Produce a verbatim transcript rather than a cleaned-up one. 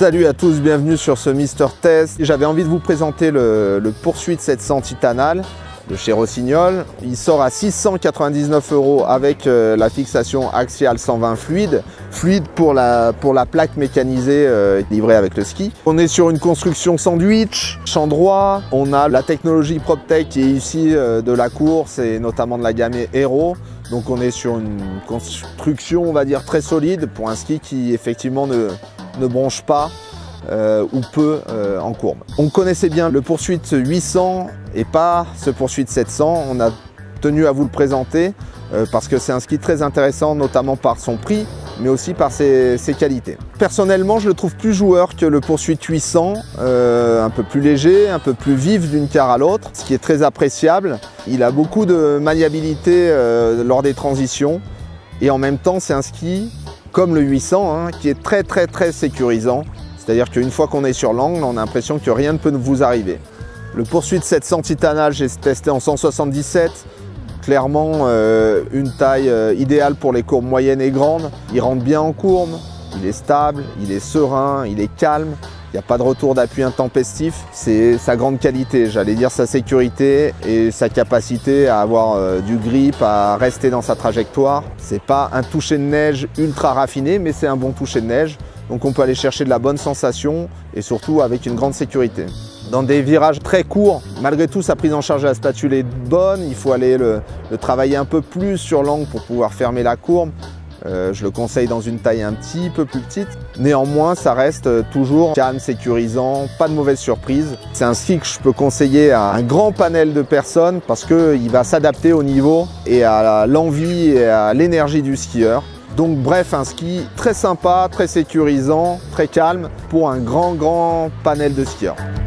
Salut à tous, bienvenue sur ce Mister Test. J'avais envie de vous présenter le, le Poursuite sept cents Titanal de chez Rossignol. Il sort à six cent quatre-vingt-dix-neuf euros avec euh, la fixation axiale cent vingt fluide. Fluide pour la, pour la plaque mécanisée euh, livrée avec le ski. On est sur une construction sandwich, champ droit. On a la technologie PropTech qui est ici euh, de la course et notamment de la gamme Hero. Donc on est sur une construction, on va dire, très solide pour un ski qui effectivement ne, ne bronche pas euh, ou peu euh, en courbe. On connaissait bien le Poursuite huit cents et pas ce Poursuite sept cents. On a tenu à vous le présenter euh, parce que c'est un ski très intéressant, notamment par son prix, mais aussi par ses, ses qualités. Personnellement, je le trouve plus joueur que le Poursuite huit cents, euh, un peu plus léger, un peu plus vif d'une carte à l'autre, ce qui est très appréciable. Il a beaucoup de maniabilité euh, lors des transitions et en même temps, c'est un ski comme le huit cents hein, qui est très très très sécurisant. C'est-à-dire qu'une fois qu'on est sur l'angle, on a l'impression que rien ne peut vous arriver. Le Poursuite sept cents Titanal, j'ai testé en cent soixante-dix-sept. Clairement, euh, une taille euh, idéale pour les courbes moyennes et grandes. Il rentre bien en courbe, il est stable, il est serein, il est calme. Il n'y a pas de retour d'appui intempestif. C'est sa grande qualité, j'allais dire sa sécurité et sa capacité à avoir euh, du grip, à rester dans sa trajectoire. C'est pas un toucher de neige ultra raffiné, mais c'est un bon toucher de neige. Donc on peut aller chercher de la bonne sensation et surtout avec une grande sécurité. Dans des virages très courts, malgré tout sa prise en charge de la spatule est bonne, il faut aller le, le travailler un peu plus sur l'angle pour pouvoir fermer la courbe. Euh, je le conseille dans une taille un petit peu plus petite. Néanmoins, ça reste toujours calme, sécurisant, pas de mauvaise surprise. C'est un ski que je peux conseiller à un grand panel de personnes parce qu'il va s'adapter au niveau et à l'envie et à l'énergie du skieur. Donc bref, un ski très sympa, très sécurisant, très calme pour un grand grand panel de skieurs.